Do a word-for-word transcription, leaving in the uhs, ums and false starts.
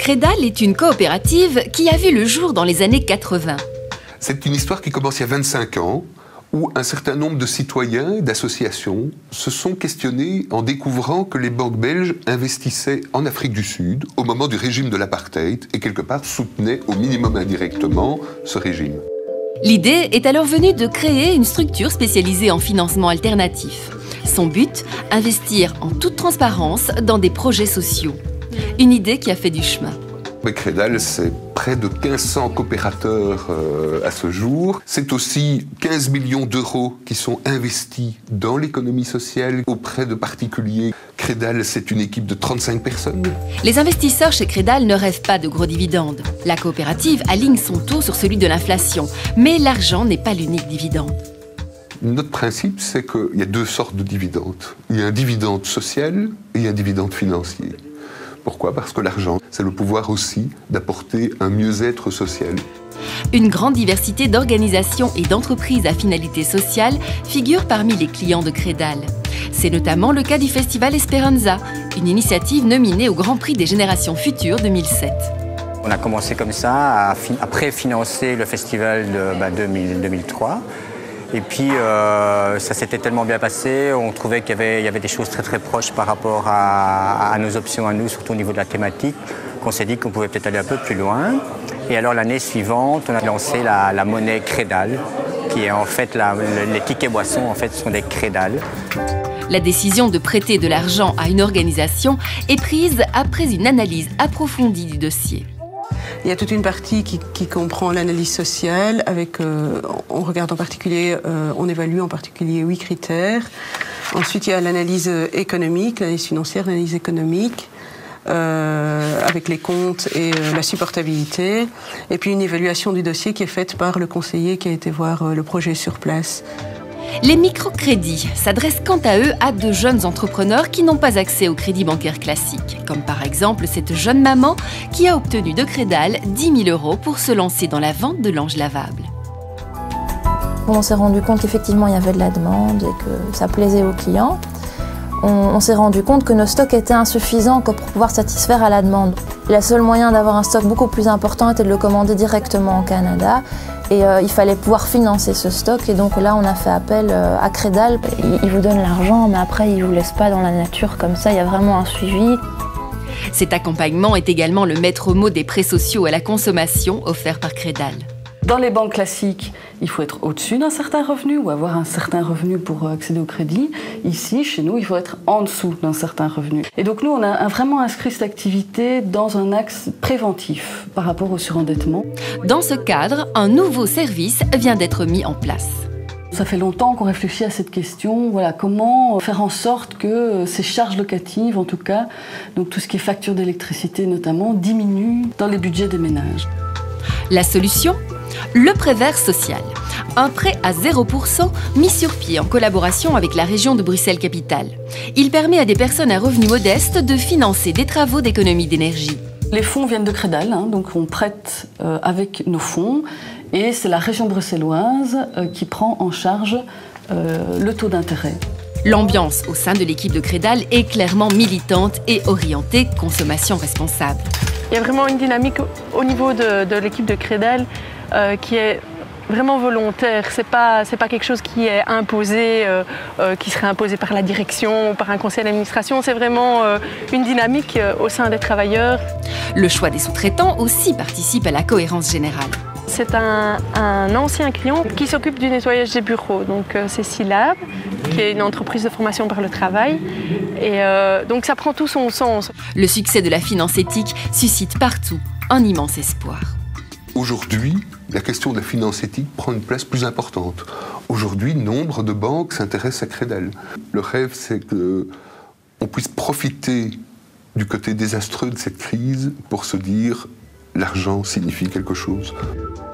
Crédal est une coopérative qui a vu le jour dans les années quatre-vingt. C'est une histoire qui commence il y a vingt-cinq ans, où un certain nombre de citoyens et d'associations se sont questionnés en découvrant que les banques belges investissaient en Afrique du Sud au moment du régime de l'apartheid et quelque part soutenaient au minimum indirectement ce régime. L'idée est alors venue de créer une structure spécialisée en financement alternatif. Son but, investir en toute transparence dans des projets sociaux. Une idée qui a fait du chemin. Crédal, c'est près de mille cinq cents coopérateurs euh, à ce jour. C'est aussi quinze millions d'euros qui sont investis dans l'économie sociale auprès de particuliers. Crédal, c'est une équipe de trente-cinq personnes. Les investisseurs chez Crédal ne rêvent pas de gros dividendes. La coopérative aligne son taux sur celui de l'inflation. Mais l'argent n'est pas l'unique dividende. Notre principe, c'est qu'il y a deux sortes de dividendes. Il y a un dividende social et un dividende financier. Pourquoi? Parce que l'argent, c'est le pouvoir aussi d'apporter un mieux-être social. Une grande diversité d'organisations et d'entreprises à finalité sociale figure parmi les clients de Crédal. C'est notamment le cas du Festival Esperanza, une initiative nominée au Grand Prix des Générations Futures deux mille sept. On a commencé comme ça à, à préfinancer le festival de bah, deux mille, deux mille trois. Et puis, euh, ça s'était tellement bien passé, on trouvait qu'il y avait, il y avait des choses très très proches par rapport à, à nos options à nous, surtout au niveau de la thématique, qu'on s'est dit qu'on pouvait peut-être aller un peu plus loin. Et alors l'année suivante, on a lancé la, la monnaie Crédal, qui est en fait, la, les tickets boissons en fait sont des Crédal. La décision de prêter de l'argent à une organisation est prise après une analyse approfondie du dossier. Il y a toute une partie qui, qui comprend l'analyse sociale, avec, euh, on regarde en particulier, euh, on évalue en particulier huit critères. Ensuite, il y a l'analyse économique, l'analyse financière, l'analyse économique, euh, avec les comptes et euh, la supportabilité. Et puis une évaluation du dossier qui est faite par le conseiller qui a été voir euh, le projet sur place. Les microcrédits s'adressent quant à eux à de jeunes entrepreneurs qui n'ont pas accès au crédit bancaire classique, comme par exemple cette jeune maman qui a obtenu de Crédal dix mille euros pour se lancer dans la vente de linge lavable. On s'est rendu compte qu'effectivement il y avait de la demande et que ça plaisait aux clients. On, on s'est rendu compte que nos stocks étaient insuffisants pour pouvoir satisfaire à la demande. Le seul moyen d'avoir un stock beaucoup plus important était de le commander directement au Canada. Et euh, il fallait pouvoir financer ce stock. Et donc là, on a fait appel euh, à Crédal. Ils, ils vous donnent l'argent, mais après, ils ne vous laissent pas dans la nature comme ça. Il y a vraiment un suivi. Cet accompagnement est également le maître mot des prêts sociaux à la consommation offerts par Crédal. Dans les banques classiques, il faut être au-dessus d'un certain revenu ou avoir un certain revenu pour accéder au crédit. Ici, chez nous, il faut être en dessous d'un certain revenu. Et donc nous, on a vraiment inscrit cette activité dans un axe préventif par rapport au surendettement. Dans ce cadre, un nouveau service vient d'être mis en place. Ça fait longtemps qu'on réfléchit à cette question, voilà, comment faire en sorte que ces charges locatives, en tout cas, donc tout ce qui est facture d'électricité notamment, diminuent dans les budgets des ménages. La solution ? Le prêt vert social. Un prêt à zéro pour cent mis sur pied en collaboration avec la région de Bruxelles-Capitale. Il permet à des personnes à revenus modestes de financer des travaux d'économie d'énergie. Les fonds viennent de Crédal, hein, donc on prête euh, avec nos fonds et c'est la région bruxelloise euh, qui prend en charge euh, le taux d'intérêt. L'ambiance au sein de l'équipe de Crédal est clairement militante et orientée consommation responsable. Il y a vraiment une dynamique au niveau de, de l'équipe de Crédal euh, qui est vraiment volontaire. Ce n'est pas, c'est pas quelque chose qui est imposé, euh, euh, qui serait imposé par la direction ou par un conseil d'administration. C'est vraiment euh, une dynamique euh, au sein des travailleurs. Le choix des sous-traitants aussi participe à la cohérence générale. C'est un, un ancien client qui s'occupe du nettoyage des bureaux. Donc euh, c'est Silab, qui est une entreprise de formation par le travail. Et euh, donc ça prend tout son sens. Le succès de la finance éthique suscite partout un immense espoir. Aujourd'hui, la question de la finance éthique prend une place plus importante. Aujourd'hui, nombre de banques s'intéressent à Crédal. Le rêve, c'est qu'on puisse profiter du côté désastreux de cette crise pour se dire l'argent signifie quelque chose.